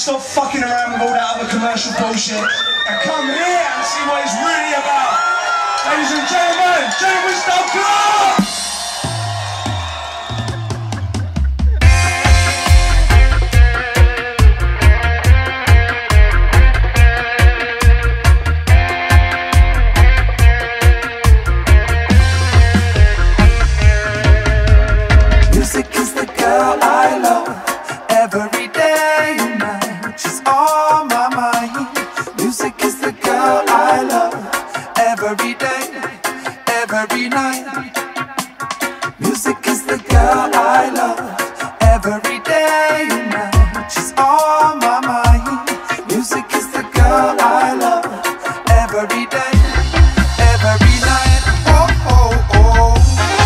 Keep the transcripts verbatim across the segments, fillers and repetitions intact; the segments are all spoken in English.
stop fucking around with all that other commercial bullshit and come here and see what it's really about. Ladies and gentlemen, Jamie Winston Clark! Every day and night, she's on my mind. Music is the girl I love. Every day, every night. Music is the girl I love. Every day and night, she's on my mind. Music is the girl I love. Every day, every night. Oh, oh, oh.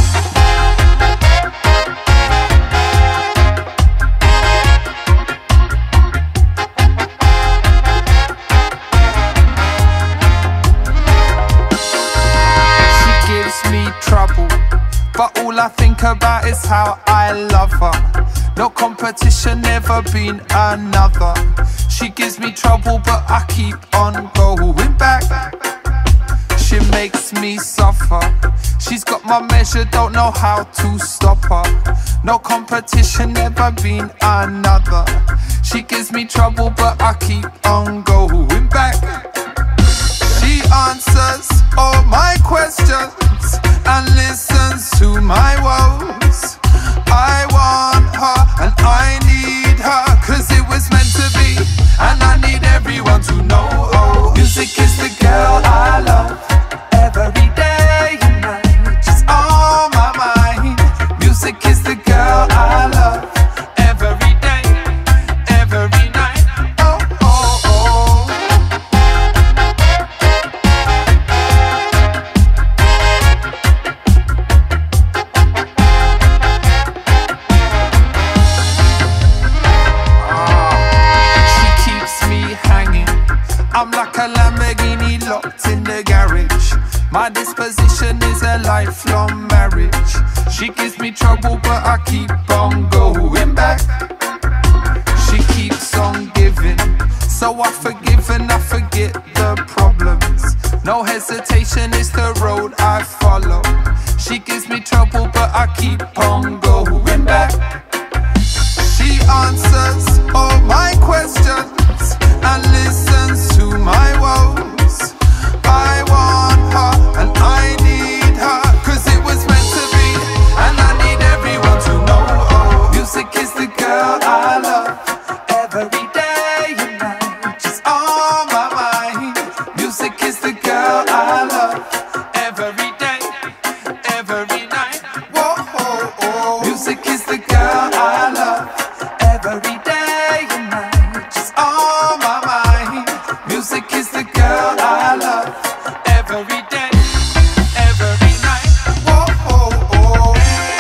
Trouble, but all I think about is how I love her. No competition, never been another. She gives me trouble, but I keep on going back. She makes me suffer. She's got my measure, don't know how to stop her. No competition, never been another. She gives me trouble, but I keep on going back. She answers all my questions and listens to my woes. I want her and I need her, cause it was meant to be, and I need everyone to know. Oh, music is the girl I love. Every day and night, she's on my mind. Music is the girl I love. Every day, every night. Oh, oh, oh. I'm like a Lamborghini locked in the garage. My disposition is a lifelong marriage. She gives me trouble, but I keep on going back. She keeps on giving, so I forgive and I forget the problems. No hesitation is the road I follow. She gives me trouble, but I keep on going back. She answers all my questions and listens to my woes. I want her and I need her, cause it was meant to be, and I need everyone to know. Oh, music is the girl I love. Every day and night, she's on my mind. Music is the girl I love. Every day, every night. Whoa, oh, oh. Music is the girl I love. Every day and night, she's on my mind. Music is the girl I love. Every day, every night. Whoa, oh, oh.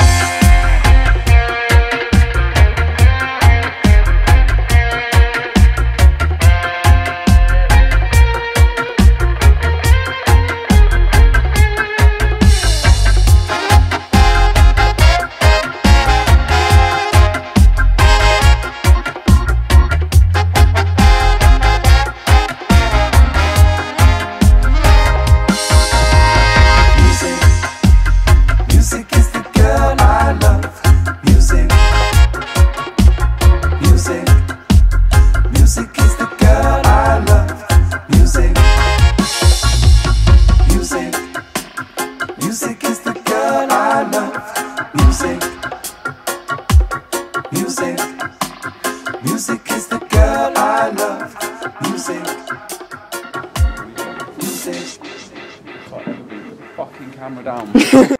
Music is the girl I love. Music, music, music is the girl I love. Music, music. Fucking camera down.